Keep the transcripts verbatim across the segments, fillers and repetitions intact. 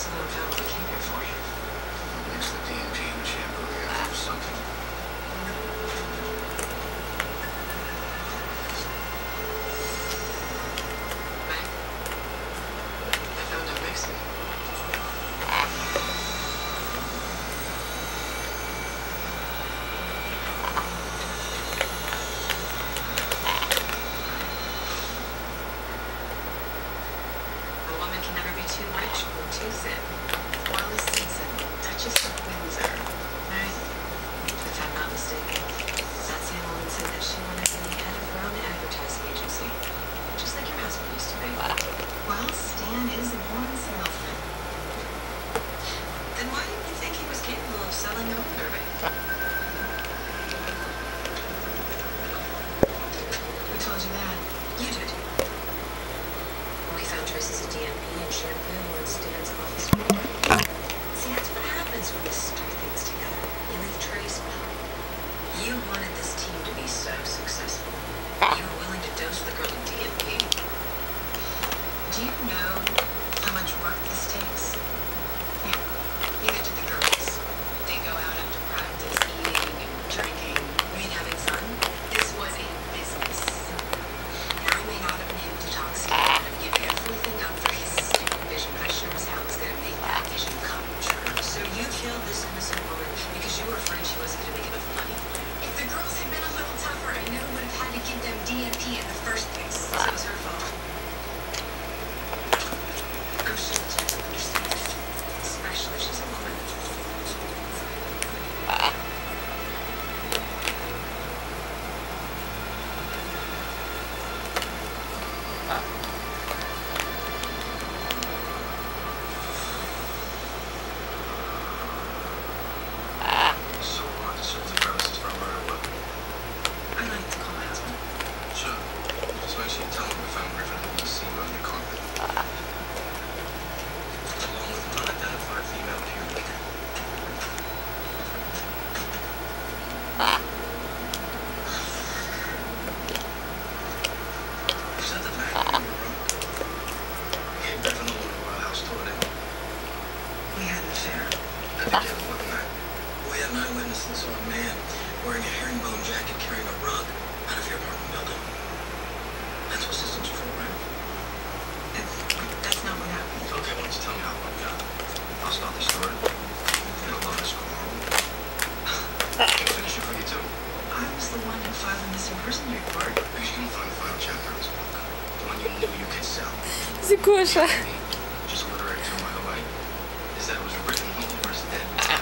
someone found what we came here for. Mix the D M P and shampoo together or something. Meg, I found a mixing. A woman can never be too rich or too thin. Wallace Simpson, Duchess of Windsor. Right? If I'm not mistaken, that same woman said that she wanted to be head of her own advertising agency. Just like your husband used to be. Well, Stan is a born salesman. Then why didn't you think he was capable of selling a roller derby? Who told you that? You did. We found traces of D M P and shampoo on Stan's office floor. See, that's what happens when you stir things together. You leave trace behind. You wanted this team to be so successful. You were willing to dose the girl with D M P. Do you know how much work this takes? Yeah. Neither did the girls. They go out after practice, eating and drinking. I mean, having fun. This was a business. I may not have been able to talk Stan out of giving everything up for his stupid vision, but I sure as hell was going to make that vision come true. So you killed this innocent woman because you were afraid she wasn't going to make enough money. If the girls had been a little tougher, I never would have had to give them D M P in the first place. So it was her fault. I'm sure Jen will understand, especially if she's a woman. So what? Search the premises for a murder weapon? I'd like to call my husband. Sure. Just make sure you tell him we found Griffin holding the scene on your carpet. Along with an unidentified female cheerleader. Is that the vacuum in your room? Hey, Griffin alone in our house tour then. We had an affair. How'd you get more than that? We had an eyewitness that saw a man wearing a herringbone jacket carrying a rug out of your apartment building. That's what systems are for, right? That's, that's not what happened. Okay, why don't you tell me how it went down? I'll start the story. You'll love this call. Can I finish it for you too? I was the one who filed the missing person report. Make sure you find the final chapter of this book. The one you knew you could sell. Zigusza. Just literary too, by the way. Is that it was written over his dead body.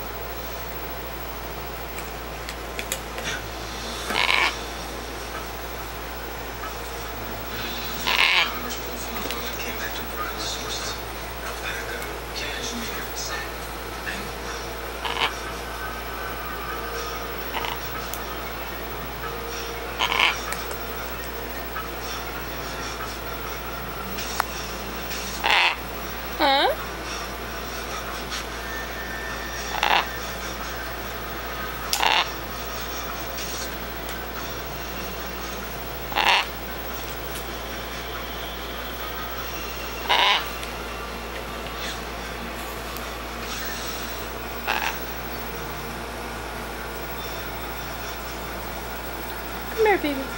Came back to provide the sources. Alpaca, cashmere, satin, and Huh? Come here, baby.